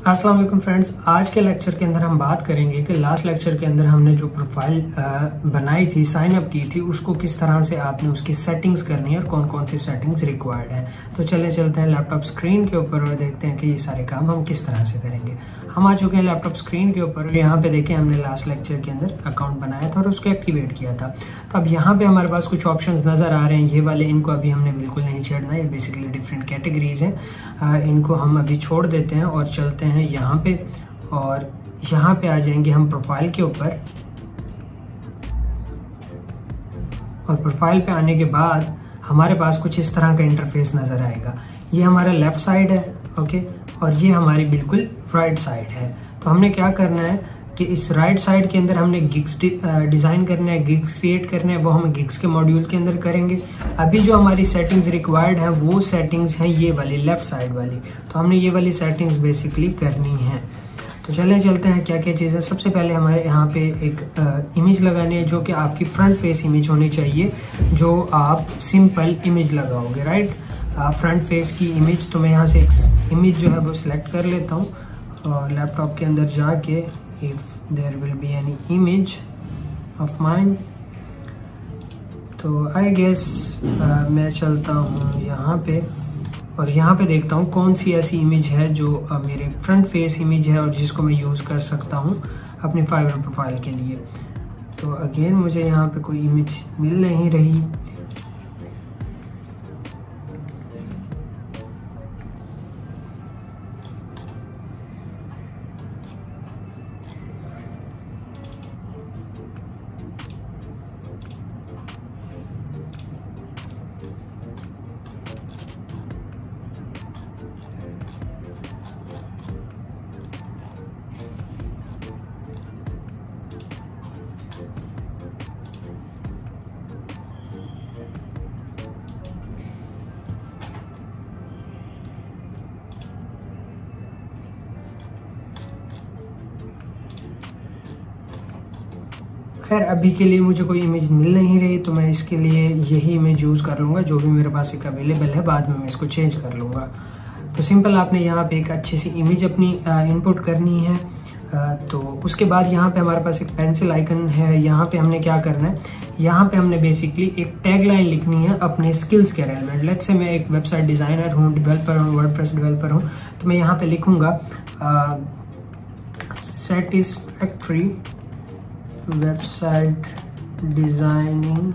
अस्सलाम वालेकुम फ्रेंड्स, आज के लेक्चर के अंदर हम बात करेंगे कि लास्ट लेक्चर के अंदर हमने जो प्रोफाइल बनाई थी, साइन अप की थी, उसको किस तरह से आपने उसकी सेटिंग्स करनी है और कौन कौन सी सेटिंग्स रिक्वायर्ड है। तो चलते हैं लैपटॉप स्क्रीन के ऊपर और देखते हैं कि ये सारे काम हम किस तरह से करेंगे। हम आ चुके हैं लैपटॉप स्क्रीन के ऊपर। यहाँ पे देखें, हमने लास्ट लेक्चर के अंदर अकाउंट बनाया था और उसको एक्टिवेट किया था। तो अब यहाँ पे हमारे पास कुछ ऑप्शंस नजर आ रहे हैं। ये वाले, इनको अभी हमने बिल्कुल नहीं छेड़ना, ये बेसिकली डिफरेंट कैटेगरीज हैं। इनको हम अभी छोड़ देते हैं और चलते हैं यहाँ पे, और यहाँ पे आ जाएंगे हम प्रोफाइल के ऊपर। और प्रोफाइल पे आने के बाद हमारे पास कुछ इस तरह का इंटरफेस नजर आएगा। ये हमारा लेफ्ट साइड है, ओके, और ये हमारी बिल्कुल राइट साइड है। तो हमने क्या करना है कि इस राइट साइड के अंदर हमने गिग्स डिजाइन करना है, गिग्स क्रिएट करना है। वो हम गिग्स के मॉड्यूल के अंदर करेंगे। अभी जो हमारी सेटिंग्स रिक्वायर्ड है वो सेटिंग्स हैं ये वाली, लेफ्ट साइड वाली। तो हमने ये वाली सेटिंग्स बेसिकली करनी है। तो चलते हैं क्या क्या चीज़ें। सबसे पहले हमारे यहाँ पे एक इमेज लगानी है, जो कि आपकी फ्रंट फेस इमेज होनी चाहिए, जो आप सिंपल इमेज लगाओगे, राइट। फ्रंट फेस की इमेज। तो मैं यहाँ से एक इमेज जो है वो सिलेक्ट कर लेता हूँ और लैपटॉप के अंदर जाके if there will be any image of mine, तो आई गेस मैं चलता हूँ यहाँ पे और यहाँ पे देखता हूँ कौन सी ऐसी इमेज है जो मेरे फ्रंट फेस इमेज है और जिसको मैं यूज़ कर सकता हूँ अपनी फाइवर प्रोफाइल के लिए। तो अगेन मुझे यहाँ पे कोई इमेज मिल नहीं रही। खैर, अभी के लिए मुझे कोई इमेज मिल नहीं रही, तो मैं इसके लिए यही इमेज यूज़ कर लूँगा जो भी मेरे पास एक अवेलेबल है। बाद में मैं इसको चेंज कर लूँगा। तो सिंपल आपने यहाँ पे एक अच्छी सी इमेज अपनी इनपुट करनी है। तो उसके बाद यहाँ पे हमारे पास एक पेंसिल आइकन है। यहाँ पे हमने क्या करना है, यहाँ पे हमने बेसिकली एक टैगलाइन लिखनी है अपने स्किल्स के रेलेवेंट। लेट्स से मैं एक वेबसाइट डिज़ाइनर हूँ, डेवलपर हूँ, वर्डप्रेस डेवलपर हूँ, तो मैं यहाँ पे लिखूँगा सेटिस्फैक्टरी वेबसाइट डिजाइनिंग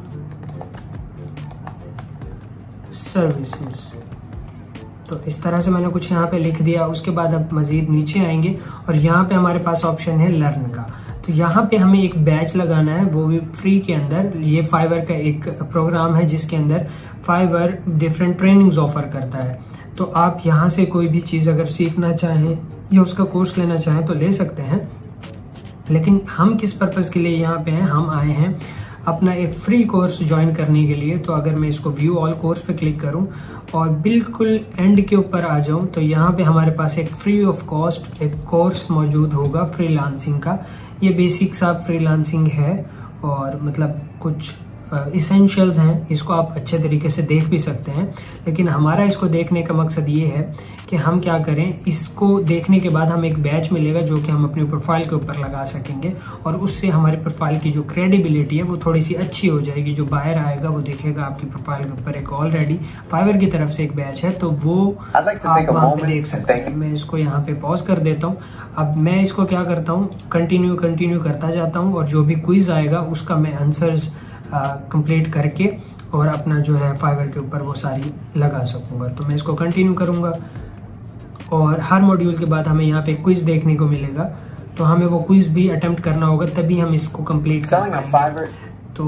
सर्विसेज। तो इस तरह से मैंने कुछ यहाँ पे लिख दिया। उसके बाद अब मजीद नीचे आएंगे और यहाँ पे हमारे पास ऑप्शन है लर्न का। तो यहाँ पे हमें एक बैच लगाना है, वो भी फ्री के अंदर। ये फाइवर का एक प्रोग्राम है जिसके अंदर फाइवर डिफरेंट ट्रेनिंग्स ऑफर करता है। तो आप यहाँ से कोई भी चीज़ अगर सीखना चाहें या उसका कोर्स लेना चाहें तो ले सकते हैं। लेकिन हम किस पर्पज़ के लिए यहाँ पे हैं, हम आए हैं अपना एक फ्री कोर्स ज्वाइन करने के लिए। तो अगर मैं इसको व्यू ऑल कोर्स पे क्लिक करूँ और बिल्कुल एंड के ऊपर आ जाऊँ, तो यहाँ पे हमारे पास एक फ्री ऑफ कॉस्ट एक कोर्स मौजूद होगा फ्रीलांसिंग का। ये बेसिक सा फ्रीलांसिंग है और मतलब कुछ इसेंशियल्स हैं। इसको आप अच्छे तरीके से देख भी सकते हैं, लेकिन हमारा इसको देखने का मकसद ये है कि हम क्या करें, इसको देखने के बाद हमें एक बैच मिलेगा जो कि हम अपनी प्रोफाइल के ऊपर लगा सकेंगे और उससे हमारी प्रोफाइल की जो क्रेडिबिलिटी है वो थोड़ी सी अच्छी हो जाएगी। जो बाहर आएगा वो देखेगा आपकी प्रोफाइल के ऊपर एक ऑलरेडी फाइवर की तरफ से एक बैच है, तो वो आप वहाँ पे देख सकते हैं। मैं इसको यहाँ पे पॉज कर देता हूँ। अब मैं इसको क्या करता हूँ, कंटिन्यू करता जाता हूँ और जो भी क्विज आएगा उसका मैं आंसर्स कंप्लीट करके और अपना जो है फाइवर के ऊपर वो सारी लगा सकूंगा। तो मैं इसको कंटिन्यू करूंगा और हर मॉड्यूल के बाद हमें यहाँ पे क्विज देखने को मिलेगा, तो हमें वो क्विज भी अटेम्प्ट करना होगा, तभी हम इसको कंप्लीट कर पाएंगे। तो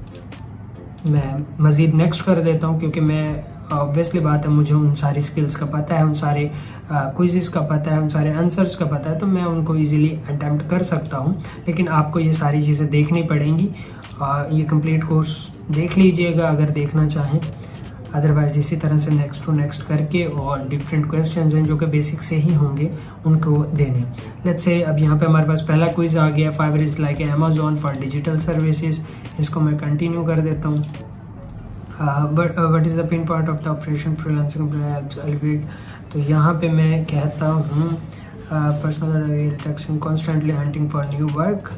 मैं मज़ीद नेक्स्ट कर देता हूँ, क्योंकि मैं ऑब्वियसली बात है, मुझे उन सारी स्किल्स का पता है, उन सारे क्विज़ेस का पता है, उन सारे आंसर्स का पता है, तो मैं उनको इजीली अटेम्प्ट कर सकता हूँ। लेकिन आपको ये सारी चीज़ें देखनी पड़ेंगी। ये कंप्लीट कोर्स देख लीजिएगा अगर देखना चाहें, अदरवाइज इसी तरह से नेक्स्ट टू नेक्स्ट करके और डिफरेंट क्वेश्चंस हैं जो कि बेसिक से ही होंगे उनको देने। लेट्स से अब यहाँ पे हमारे पास पहला क्विज आ गया, Fiverr is like Amazon for digital services. इसको मैं कंटिन्यू कर देता हूँ। What is the pin part of the operation freelancing helps elevate. तो यहाँ पे मैं कहता हूँ personal attraction, constantly hunting for new work.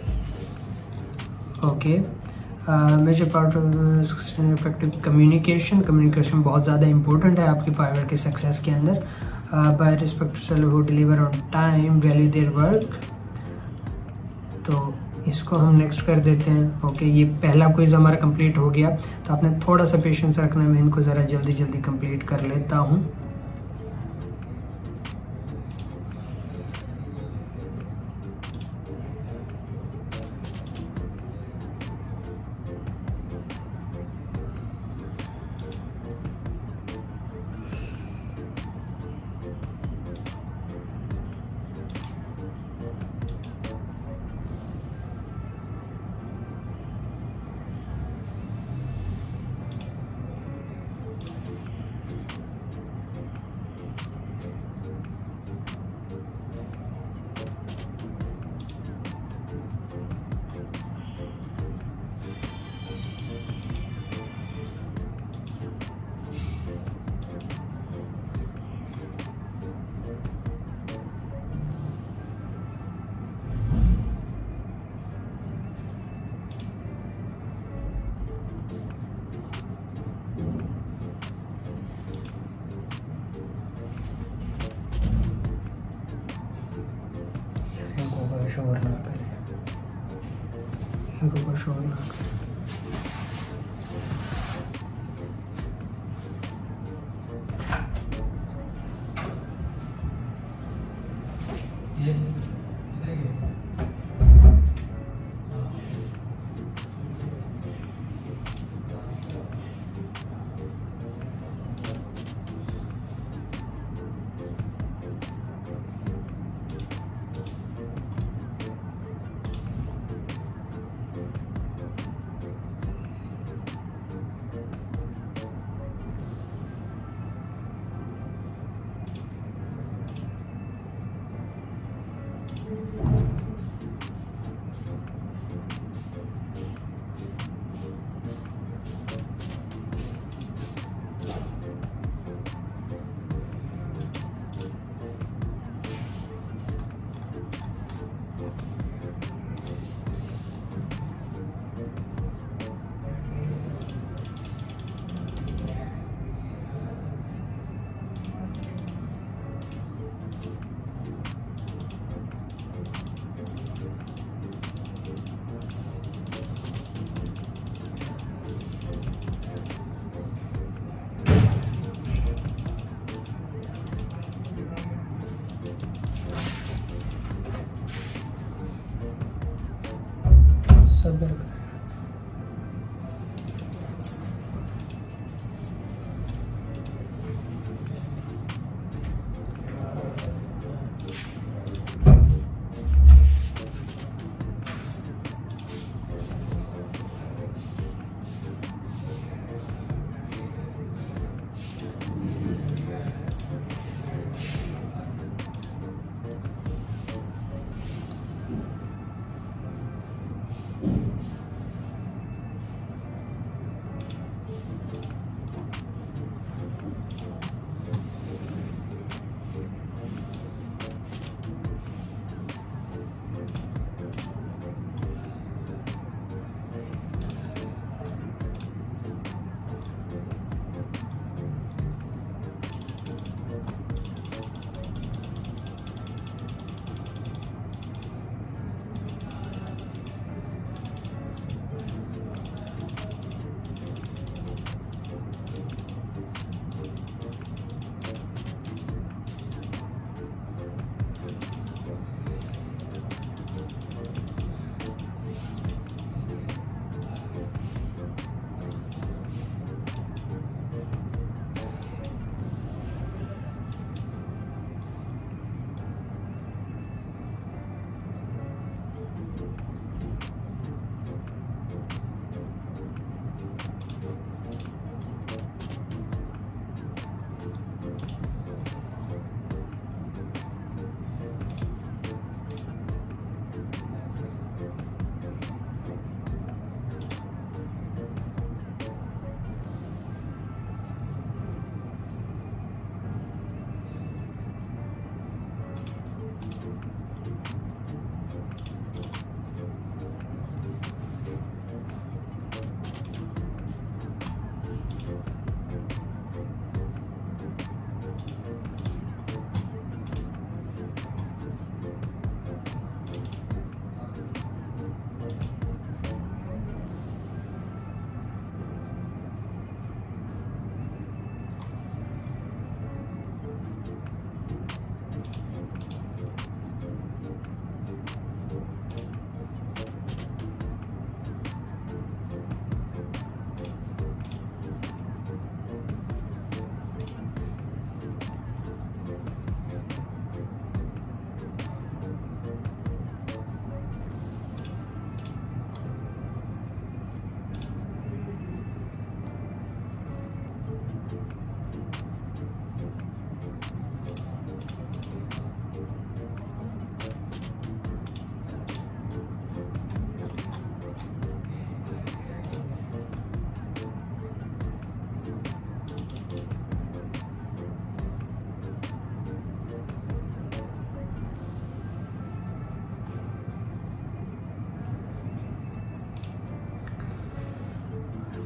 Okay. Major part of effective communication बहुत ज़्यादा इंपॉर्टेंट है आपकी फाइवर के सक्सेस के अंदर. By respect who deliver on time, value their work. तो इसको हम नेक्स्ट कर देते हैं. ओके, ये पहला क्विज हमारा कंप्लीट हो गया. तो आपने थोड़ा सा पेशेंस रखना है, मैं इनको ज़रा जल्दी जल्दी कंप्लीट कर लेता हूँ. शोर ना करें, इनको शोर ना करें.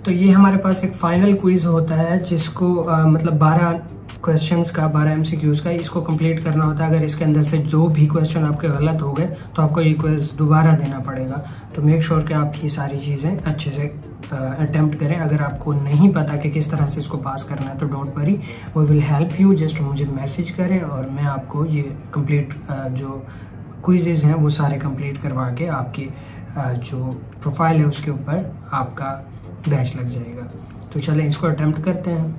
तो ये हमारे पास एक फाइनल क्विज होता है जिसको मतलब 12 क्वेश्चंस का, 12 एमसीक्यूज का, इसको कंप्लीट करना होता है। अगर इसके अंदर से जो भी क्वेश्चन आपके गलत हो गए तो आपको ये क्विज दोबारा देना पड़ेगा। तो मेक श्योर कि आप ये सारी चीज़ें अच्छे से अटेम्प्ट करें। अगर आपको नहीं पता कि किस तरह से इसको पास करना है तो don't worry, we will help you. Just मुझे मैसेज करें और मैं आपको ये कंप्लीट जो क्विजेज हैं वो सारे कंप्लीट करवा के आपके जो प्रोफाइल है उसके ऊपर आपका बैच लग जाएगा। तो चलें इसको अटेम्प्ट करते हैं।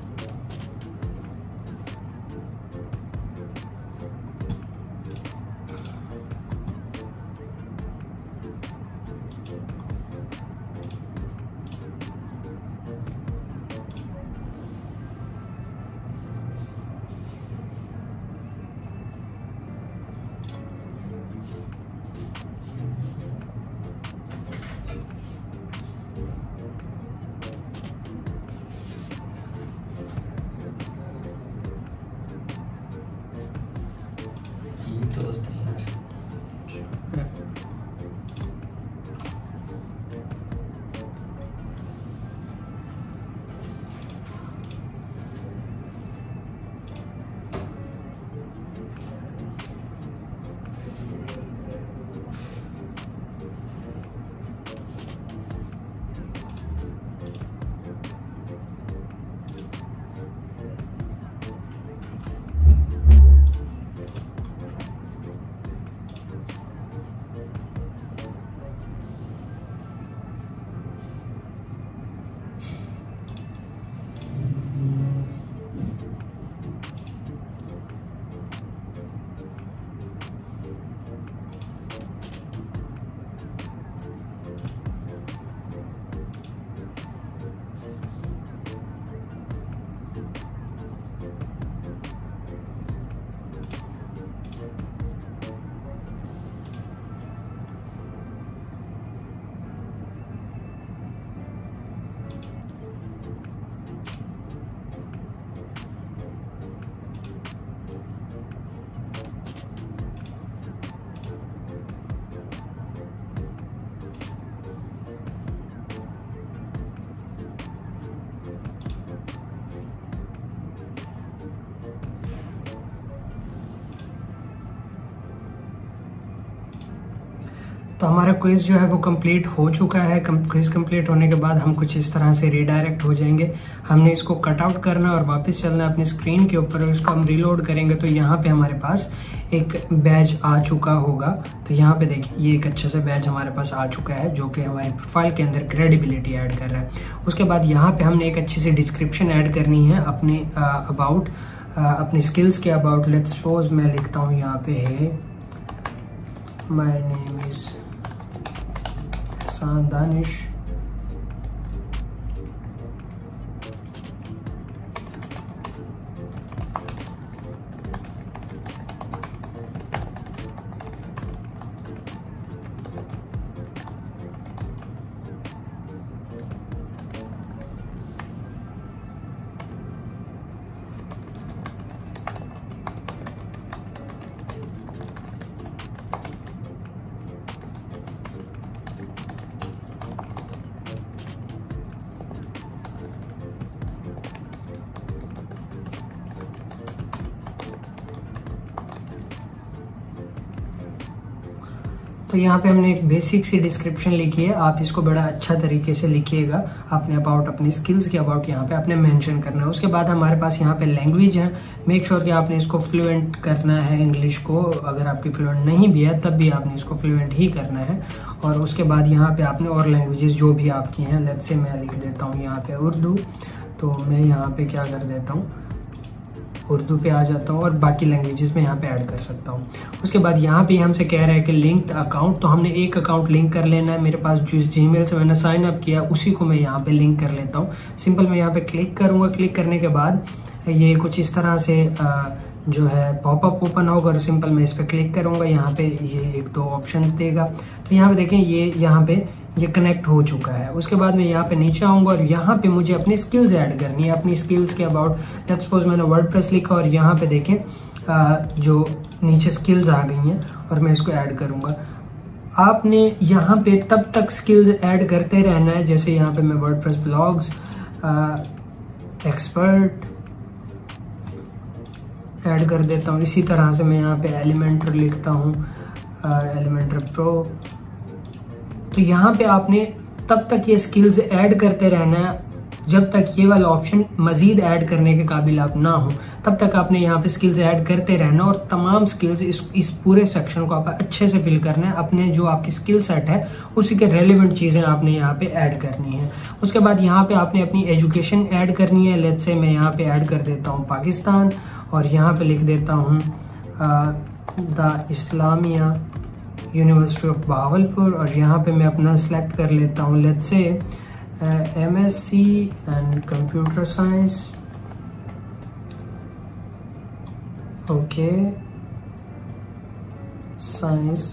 तो हमारा क्विज जो है वो कंप्लीट हो चुका है। क्विज कंप्लीट होने के बाद हम कुछ इस तरह से रिडायरेक्ट हो जाएंगे। हमने इसको कट आउट करना और वापस चलना है अपनी स्क्रीन के ऊपर और इसको हम रीलोड करेंगे तो यहाँ पे हमारे पास एक बैच आ चुका होगा। तो यहाँ पे देखिए ये एक अच्छे से बैच हमारे पास आ चुका है जो कि हमारे प्रोफाइल के अंदर क्रेडिबिलिटी ऐड कर रहा है। उसके बाद यहाँ पे हमने एक अच्छी सी डिस्क्रिप्शन ऐड करनी है अपने अबाउट, अपने स्किल्स के अबाउट। लेट्स सपोज मैं लिखता हूँ यहाँ पे है माय नेम इज दानिश, तो यहाँ पे हमने एक बेसिक सी डिस्क्रिप्शन लिखी है। आप इसको बड़ा अच्छा तरीके से लिखिएगा। अपने अबाउट, अपनी स्किल्स के अबाउट यहाँ पे आपने मेंशन करना है। उसके बाद हमारे पास यहाँ पे लैंग्वेज है। मेक श्योर कि आपने इसको फ्लुएंट करना है इंग्लिश को। अगर आपकी फ्लुएंट नहीं भी है तब भी आपने इसको फ्लुएंट ही करना है। और उसके बाद यहाँ पे आपने और लैंग्वेजेस जो भी आपकी हैं, लेट्स से मैं लिख देता हूँ यहाँ पे उर्दू। तो मैं यहाँ पे क्या कर देता हूँ, उर्दू पे आ जाता हूँ और बाकी लैंग्वेजेस में यहाँ पे ऐड कर सकता हूँ। उसके बाद यहाँ पे हमसे कह रहा है कि लिंक्ड अकाउंट, तो हमने एक अकाउंट लिंक कर लेना है। मेरे पास जिस जीमेल से मैंने साइन अप किया उसी को मैं यहाँ पे लिंक कर लेता हूँ। सिंपल मैं यहाँ पे क्लिक करूँगा। क्लिक करने के बाद ये कुछ इस तरह से जो है पॉपअप ओपन होगा और सिंपल मैं इस पर क्लिक करूँगा। यहाँ पे ये एक दो ऑप्शन देगा। तो यहाँ पे देखें ये यहाँ पे ये कनेक्ट हो चुका है। उसके बाद मैं यहाँ पे नीचे आऊँगा और यहाँ पे मुझे अपनी स्किल्स ऐड करनी है। अपनी स्किल्स के अबाउट लेट्स सपोज मैंने वर्डप्रेस लिखा और यहाँ पे देखें जो नीचे स्किल्स आ गई हैं और मैं इसको ऐड करूँगा। आपने यहाँ पे तब तक स्किल्स ऐड करते रहना है, जैसे यहाँ पे मैं वर्डप्रेस ब्लॉग्स एक्सपर्ट ऐड कर देता हूँ। इसी तरह से मैं यहाँ पे एलिमेंटर लिखता हूँ, एलिमेंटर प्रो। तो यहाँ पे आपने तब तक ये स्किल्स ऐड करते रहना है जब तक ये वाला ऑप्शन मजीद ऐड करने के काबिल आप ना हो, तब तक आपने यहाँ पे स्किल्स ऐड करते रहना और तमाम स्किल्स इस पूरे सेक्शन को आप अच्छे से फिल करना है। अपने जो आपकी स्किल सेट है उसी के रेलेवेंट चीज़ें आपने यहाँ पे ऐड करनी है। उसके बाद यहाँ पे आपने अपनी एजुकेशन ऐड करनी है। लेट्स से मैं यहाँ पे ऐड कर देता हूँ पाकिस्तान और यहाँ पे लिख देता हूँ the Islamia university of Bahawalpur और यहाँ पे मैं अपना सेलेक्ट कर लेता हूँ let's say MSc and Computer Science। Okay, science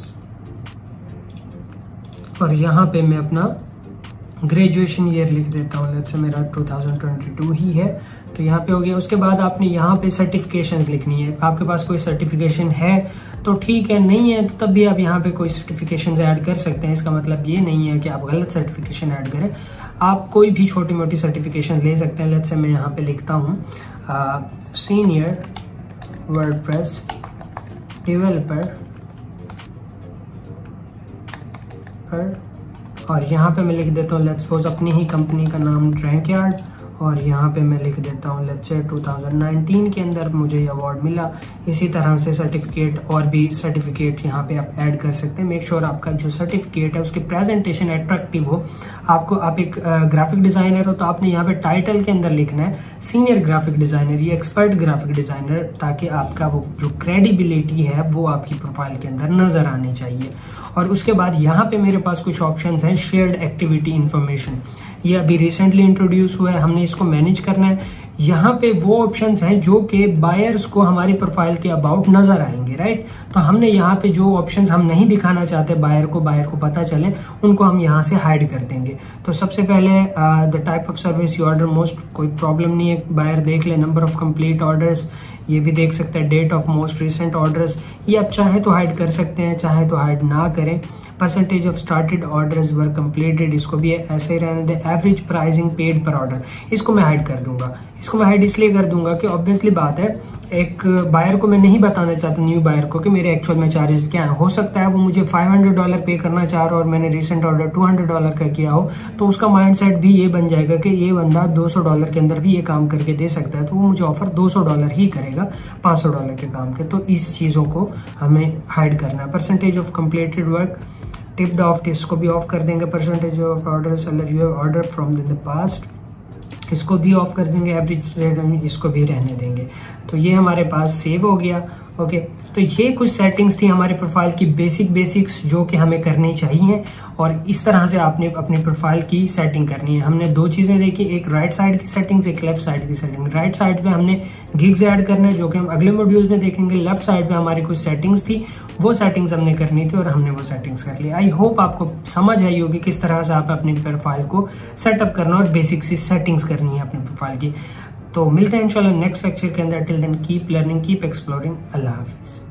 और यहाँ पे मैं अपना ग्रेजुएशन ईयर लिख देता हूँ। लेट्स से मेरा 2022 ही है, तो यहाँ पे हो गया। उसके बाद आपने यहाँ पे सर्टिफिकेशंस लिखनी है। आपके पास कोई सर्टिफिकेशन है तो ठीक है, नहीं है तो तब भी आप यहाँ पे कोई सर्टिफिकेशंस ऐड कर सकते हैं। इसका मतलब ये नहीं है कि आप गलत सर्टिफिकेशन ऐड करें, आप कोई भी छोटी मोटी सर्टिफिकेशन ले सकते हैं। लेट्स से मैं यहाँ पे लिखता हूँ सीनियर वर्डप्रेस डेवलपर और यहाँ पे मैं लिख देता हूँ लेट्स सपोज अपनी ही कंपनी का नाम रैंकयार्ड और यहाँ पे मैं लिख देता हूँ लेट्स से 2019 के अंदर मुझे ये अवार्ड मिला। इसी तरह से सर्टिफिकेट और भी सर्टिफिकेट यहाँ पे आप ऐड कर सकते हैं। मेक श्योर आपका जो सर्टिफिकेट है उसकी प्रेजेंटेशन अट्रैक्टिव हो। आप एक ग्राफिक डिजाइनर हो तो आपने यहाँ पे टाइटल के अंदर लिखना है सीनियर ग्राफिक डिजाइनर या एक्सपर्ट ग्राफिक डिजाइनर, ताकि आपका वो जो क्रेडिबिलिटी है वो आपकी प्रोफाइल के अंदर नजर आनी चाहिए। और उसके बाद यहाँ पे मेरे पास कुछ ऑप्शंस हैं शेयर्ड एक्टिविटी इन्फॉर्मेशन, ये अभी रिसेंटली इंट्रोड्यूस हुआ है, हमने इसको मैनेज करना है। यहाँ पे वो ऑप्शंस हैं जो कि बायर्स को हमारी प्रोफाइल के अबाउट नजर आएंगे, राइट। तो हमने यहाँ पे जो ऑप्शंस हम नहीं दिखाना चाहते बायर को पता चले, उनको हम यहाँ से हाइड कर देंगे। तो सबसे पहले the type of service you order most, कोई प्रॉब्लम नहीं है, बायर देख ले। नंबर ऑफ कंप्लीट ऑर्डर्स ये भी देख सकते हैं। Date of most recent orders ये आप चाहे तो हाइड कर सकते हैं, चाहे तो हाइड ना करें। Percentage of started orders were completed, इसको भी ऐसे ही रहने दें। Average pricing paid per order, इसको मैं हाइड कर दूंगा। इसको मैं हाइड इसलिए कर दूंगा कि ऑब्वियसली बात है, एक बायर को मैं नहीं बताना चाहता, न्यू बायर को, कि मेरे एक्चुअल में चार्जेस क्या है। हो सकता है वो मुझे $500 पे करना चाह रहा हो और मैंने रिसेंट ऑर्डर $200 का किया हो, तो उसका माइंडसेट भी ये बन जाएगा कि ये बंदा $200 के अंदर भी ये काम करके दे सकता है, तो वो मुझे ऑफर $200 ही करेगा $500 के काम के। तो इस चीज़ों को हमें हाइड करना है। Percentage of completed work tipped off, इसको भी ऑफ कर देंगे। Percentage of order seller you have order from the past, इसको भी ऑफ कर देंगे। एवरेज रेट इसको भी रहने देंगे। तो ये हमारे पास सेव हो गया। ओके, तो ये कुछ सेटिंग्स थी हमारे प्रोफाइल की बेसिक्स जो कि हमें करनी चाहिए, और इस तरह से आपने अपनी प्रोफाइल की सेटिंग करनी है। हमने दो चीजें देखी, एक राइट साइड की सेटिंग्स, एक लेफ्ट साइड की सेटिंग। राइट साइड पे हमने गिग्स ऐड करना है जो कि हम अगले मॉड्यूल में देखेंगे। लेफ्ट साइड पे हमारी कुछ सेटिंग्स थी, वो सेटिंग्स हमने करनी थी और हमने वो सेटिंग्स कर ली। आई होप आपको समझ आई होगी किस तरह से आप अपनी प्रोफाइल को सेटअप करना और बेसिक सी सेटिंग्स करनी है अपनी प्रोफाइल की। तो मिलते हैं इंशाल्लाह नेक्स्ट लेक्चर के अंदर। Till then keep learning, keep exploring. Allah हाफिज।